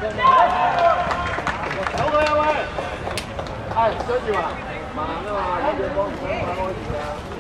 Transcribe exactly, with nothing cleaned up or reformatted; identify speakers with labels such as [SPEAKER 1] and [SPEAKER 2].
[SPEAKER 1] 好佢啊喂！係跟住話，慢啊嘛，呢隻幫唔使快開住啊。